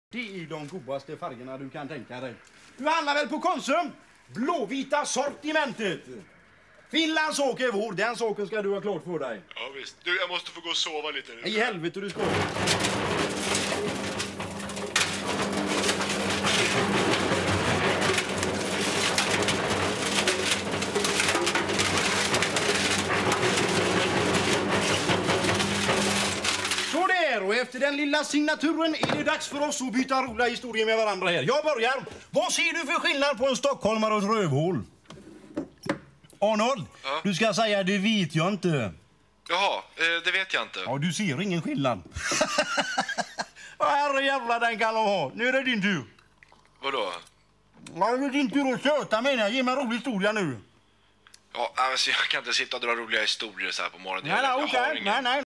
Det är de godaste färgerna du kan tänka dig. Du handlar väl på Konsum? Blåvita sortimentet. Finlands åker är vår. Den saken ska du ha klart för dig. Ja visst. Du, jag måste få gå och sova lite nu. I helvete du ska. Så där, och efter den lilla signaturen är det dags för oss att byta roliga historier med varandra här. Jag börjar. Vad ser du för skillnad på en stockholmare och ett rövhål? Arnold, ja? Du ska säga det vet jag inte. Jaha, det vet jag inte. Ja, du ser ingen skillnad. Herrejävlar, den kan de ha. Nu är det din tur. Vadå? Ja, det är din tur att köta, menar jag. Ge mig en rolig historia nu. Ja, alltså, jag kan inte sitta och dra roliga historier så här på morgonen. Nej, okej. Nej.